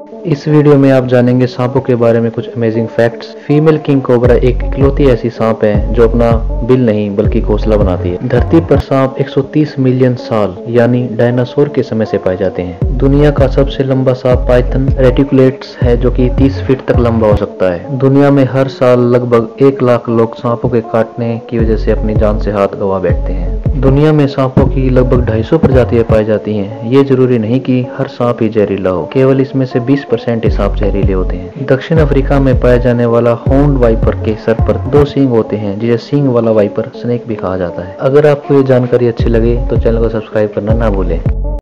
इस वीडियो में आप जानेंगे सांपों के बारे में कुछ amazing facts. Female king cobra एक इकलौती ऐसी सांप है जो अपना बिल नहीं बल्कि घोंसला बनाती है। धरती पर सांप 130 मिलियन साल यानी डायनासोर के समय से पाए जाते हैं। दुनिया का सबसे लंबा सांप पाइथन रेटिकुलेटस है जो कि 30 फीट तक लंबा हो सकता है। दुनिया में हर साल लगभग 1 लाख लोग सांपों के काटने की वजह से अपनी जान से हाथ गंवा बैठते हैं। दुनिया में सांपों की लगभग 250 प्रजातियां पाई जाती हैं। ये जरूरी नहीं कि हर सांप ही जहरीला हो, केवल इसमें से 20% ही सांप जहरीले होते हैं। दक्षिण अफ्रीका में पाए जाने वाला हॉर्न्ड वाइपर के सर पर 2 सींग होते हैं, जिसे सींग वाला वाइपर स्नेक भी कहा जाता है। अगर आपको ये जानकारी अच्छी लगे तो चैनल को सब्सक्राइब करना ना भूलें।